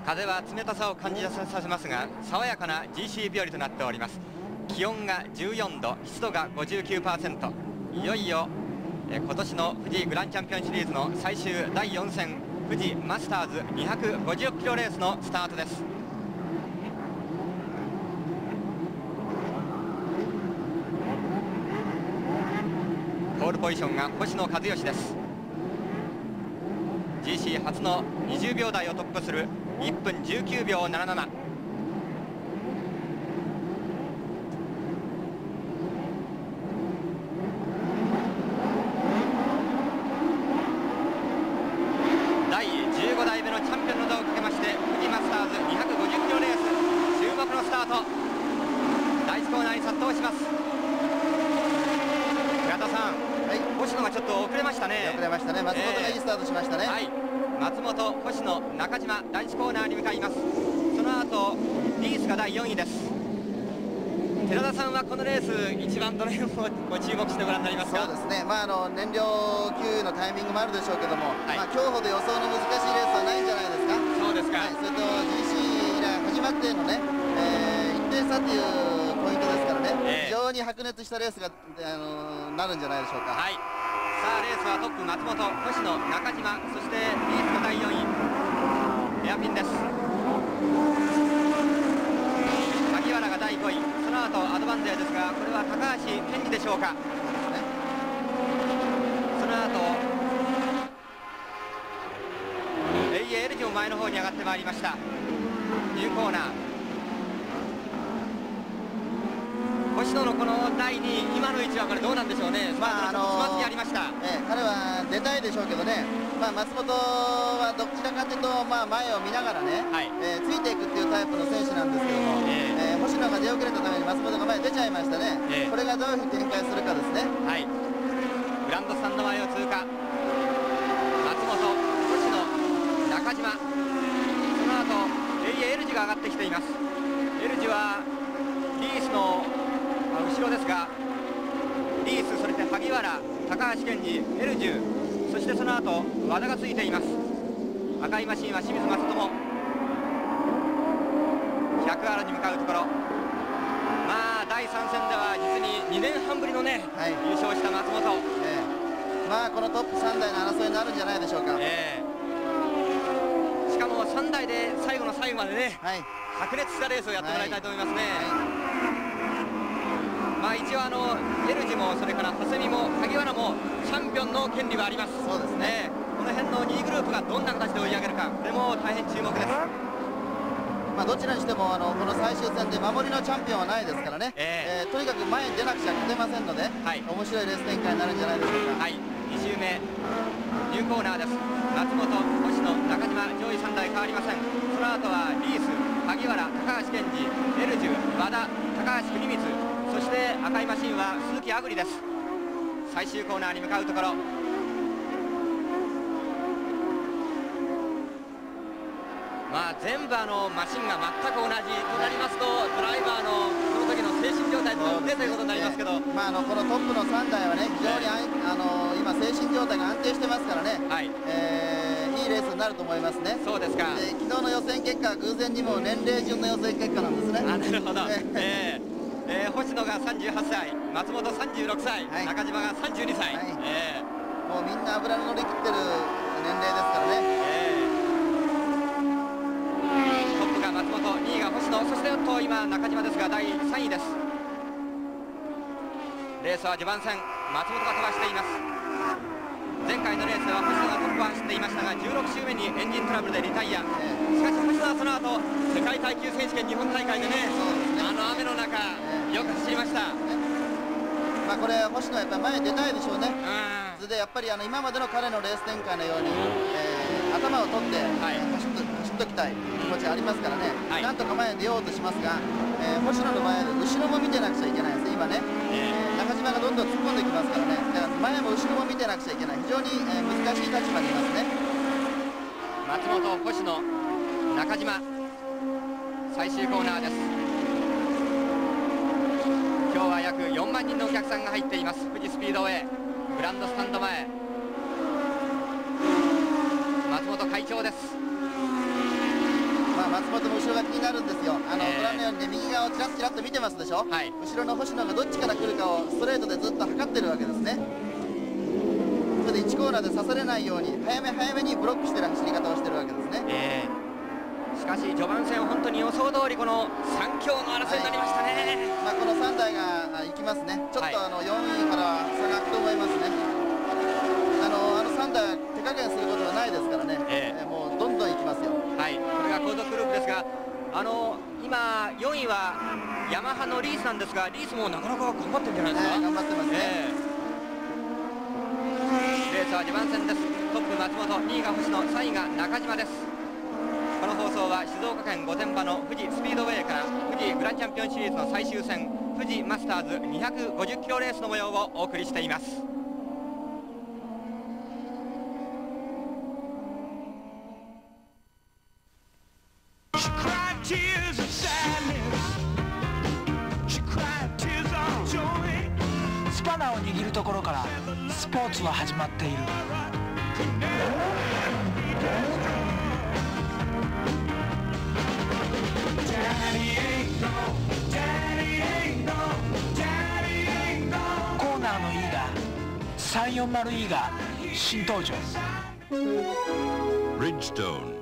風は冷たさを感じさせますが、爽やかな GC 日和となっております。気温が14度、湿度が 59%。いよいよ今年の富士グランチャンピオンシリーズの最終第4戦、富士マスターズ250キロレースのスタートです。ポールポジションが星野和義です。 GC 初の20秒台を突破する1分19秒77。第15代目のチャンピオンの座をかけまして、富士マスターズ250キロレース、注目のスタート。第1コーナーに殺到します。倉田さん、はい、星野がちょっと遅れましたね。 遅れましたね。松本がいいスタートしましたね。 はい、松本、星野、中島、第1コーナーに向かいます。その後リースが第4位です。寺田さんはこのレース一番どの辺をご注目してご覧になりますか？ そうですね、燃料給のタイミングもあるでしょうけども、 はい、 今日ほど予想の難しいレースはないんじゃないですか。 そうですか、はい、 それと GC 以来始まってのね、1点差というポイントですからね、非常に白熱したレースが、なるんじゃないでしょうか。はい、 さあレースはトップ松本、星野、中島、そしてリースが第4位、エアピンです。萩原が第5位、その後アドバンテージですが、これは高橋健二でしょうか。その後エルジも前の方に上がってまいりました。ニューコーナー、星野のこの第2位、今の位置はこれどうなんでしょうね。つまずきありました。 彼は出たいでしょうけどね、松本はどちらかというと、前を見ながらね、はい、ついていくっていうタイプの選手なんですけども、星野が出遅れたために松本が前に出ちゃいましたね。これがどういうふうに展開するかですね。 はい、グランドスタンド前を通過、松本、星野、中島、その後エルジが上がってきています。エルジはリースの後ろですが、リース、そして萩原、高橋健二、エルジュ、そしてその後和田がついています。赤いマシンは清水正友、100R に向かうところ、第3戦では実に2年半ぶりのね、はい、優勝した松本、 このトップ3台の争いになるんじゃないでしょうか。 しかも3台で最後の最後までね、はい、白熱したレースをやってもらいたいと思いますね。一応エルジもそれから長谷美も萩原もチャンピオンの権利はあります。そうですね、この辺の2位グループがどんな形で追い上げるか、これも大変注目です。 どちらにしてもこの最終戦で守りのチャンピオンはないですからね、とにかく前に出なくちゃ勝てませんので、はい、面白いレース展開になるんじゃないでしょうか。はい、 2周目ニューコーナーです。松本、星野、中島、上位3台変わりません。その後はリース、萩原、高橋健二、エルジュ、和田、高橋国光、そして赤いマシンは鈴木亜久里です。最終コーナーに向かうところ、全部マシンが全く同じとなりますと、ドライバーのその時の精神状態と腕ということになりますけど、このトップの3台はね、非常に今精神状態が安定してますからね、はい、いいレースになると思いますね。そうですか。昨日の予選結果は偶然にも年齢順の予選結果なんですね。 なるほど。星野が38歳、松本36歳、はい、中島が32歳、はい、 もうみんな脂の乗り切ってる年齢ですからね。 トップが松本、2位が星野、そして今中島ですが第3位です。レースは序盤戦、松本が飛ばしています。前回のレースは星野がトップを走っていましたが、16周目にエンジントラブルでリタイア。しかし星野はその後世界耐久選手権日本大会でね、雨の中、よく走りました。 これ星野はやっぱり前に出たいでしょうね。それでやっぱり今までの彼のレース展開のように、頭を取って、はい、走っときたい気持ちありますからね、はい、なんとか前に出ようとしますが、星野の前で後ろも見てなくちゃいけないですね。今ね、中島がどんどん突っ込んできますからね、だから前も後ろも見てなくちゃいけない、非常に難しい立場にいますね。 松本、星野、中島、最終コーナーです。今日は約4万人のお客さんが入っています。富士スピードウェイグランドスタンド前、 松本会長です。 松本も後ろが気になるんですよ。ご覧のようにね、右側をちらっちらっと見てますでしょ、はい、後ろの星野がどっちから来るかをストレートでずっと測ってるわけですね。それで1コーナーで刺されないように早め早めにブロックしてる走り方をしてるわけですね。 しかし序盤戦本当に予想通りこの3強の争いになりましたね。 はい、この3台が行きますね。ちょっと4位から差が空くと思いますね。3台は手加減することはないですからね、もうどんどん行きますよ。はい、これが後続グループですが、今4位はヤマハのリースなんですが、リースもなかなか頑張ってるんじゃないですか。頑張ってますね。レースは序盤戦です。トップ松本、2位が星野、3位が中島です。この放送は静岡県御殿場の富士スピードウェイから富士グランチャンピオンシリーズの最終戦富士マスターズ250キロレースの模様をお送りしています。 スパナーを握るところからスポーツは始まっている。コーナーの E が 340E が新登場。 リッジストーン。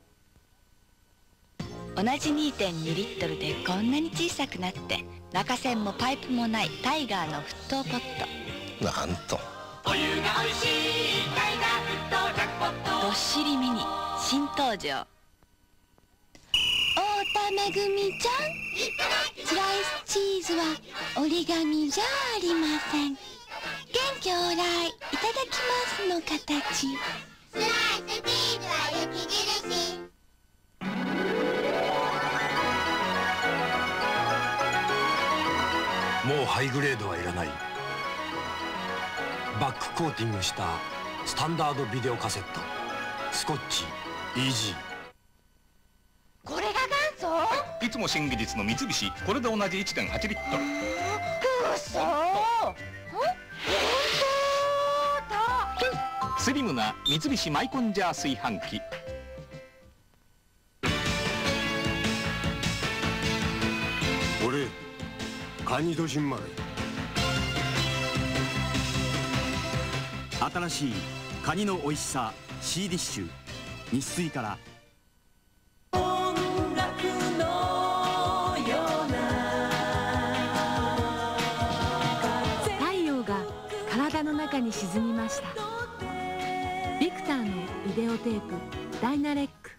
同じ 2.2 リットルでこんなに小さくなって中栓もパイプもないタイガーの沸騰ポット。 なんとお湯がおいしいタイガー沸騰ジャックポット。どっしりミニ新登場。太田めぐみちゃん、スライスチーズは折り紙じゃありません。元気往来いただきますの形。スライスチーズは雪印。 もうハイグレードはいらない。バックコーティングしたスタンダードビデオカセットスコッチイージー。 これが元祖？ いつも新技術の三菱、これで同じ 1.8 リットル。 くそー、本当だ。 スリムな三菱マイコンジャー炊飯器。 俺カニドジンマル。 新しいカニの美味しさ C ディッシュ日水から。 太陽が体の中に沈みました。ビクターのビデオテープダイナレック。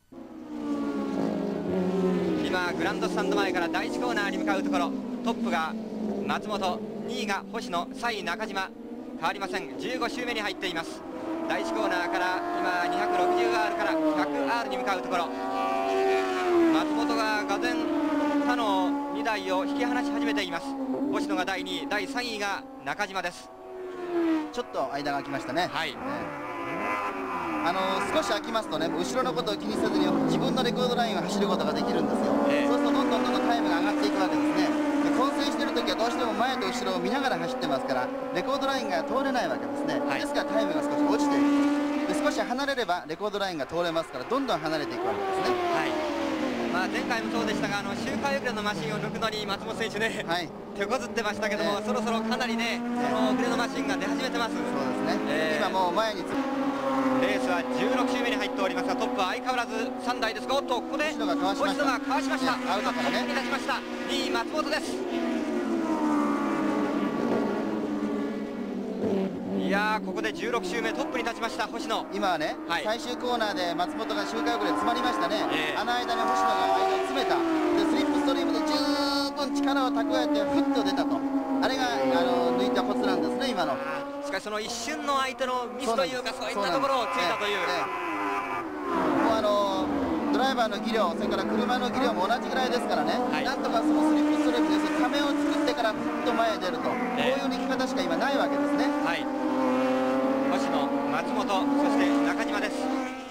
今グランドスタンド前から第1コーナーに向かうところ、トップが松本、2位が星野、3位中島、変わりません。15周目に入っています。第1コーナーから今 260R から 100R に向かうところ、松本ががぜん他の2台を引き離し始めています。星野が第2位、第3位が中島です。ちょっと間が空きましたね。はい、少し空きますとね、後ろのことを気にせずに自分のレコードラインを走ることができるんですよ。そうするとどんどんタイムが上がっていくわけですね。で混戦してる時はどうしても前と後ろを見ながら走ってますからレコードラインが通れないわけですね。ですからタイムが少し落ちている。で少し離れればレコードラインが通れますからどんどん離れていくわけですね。前回もそうでしたが周回遅れのマシンを抜くのに松本選手ね、手こずってましたけども、そろそろかなりねその遅れのマシンが出始めてます。そうですね、今もう前にレースは16周目に入っておりますが、トップは相変わらず3台ですが、おっとここで星野がかわしました。アウトからね、トップに立ちました。2位松本です。いやー、ここで16周目トップに立ちました星野。今はね、最終コーナーで松本が周回遅れ詰まりましたね。あの間に星野が間を詰めた。でスリップストリームで十分力を蓄えてふっと出たと、あれが抜いたコツなんですね今の。しかしその一瞬の相手のミスというか、そういったところをついたという、もうドライバーの技量、それから車の技量も同じぐらいですからね、なんとかそのスリップストリームです、ためを作ってからふっと前へ出ると、こういう抜き方しか今ないわけですね。星野、松本、そして中島です。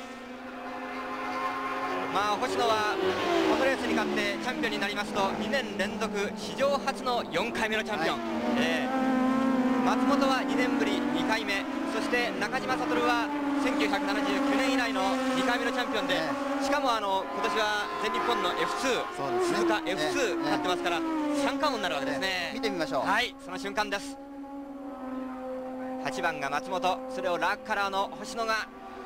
星野はこのレースに勝ってチャンピオンになりますと2年連続史上初の4回目のチャンピオン、松本は2年ぶり2回目、そして中島悟は1979年以来の2回目のチャンピオンで、 しかも今年は全日本の F2、鈴鹿 F2 になってますから、三冠王になるわけですね。 見てみましょう。 はい、その瞬間です。8番が松本、それをラークカラーの星野が、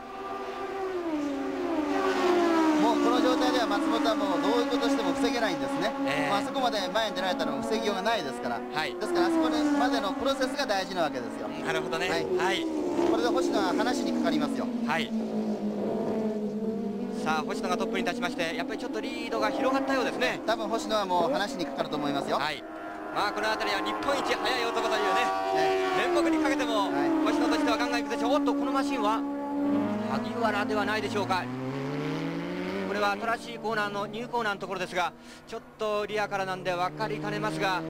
もうこの状態では松本はもうどういうことしても防げないんですね。あそこまで前に出られたのも防ぎようがないですから、ですからあそこまでのプロセスが大事なわけですよ。 なるほどね。はい、 これで星野は話にかかりますよ。 はい、さあ星野がトップに立ちまして、やっぱりちょっとリードが広がったようですね。 多分星野はもう話にかかると思いますよ。 はい、まあこの辺りは日本一速い男というね、面目にかけても星野としてはガンガンいくでしょう。おっと、このマシンは萩原ではないでしょうか。これは新しいコーナーのニューコーナーのところですが、ちょっとリアからなんで分かりかねますが、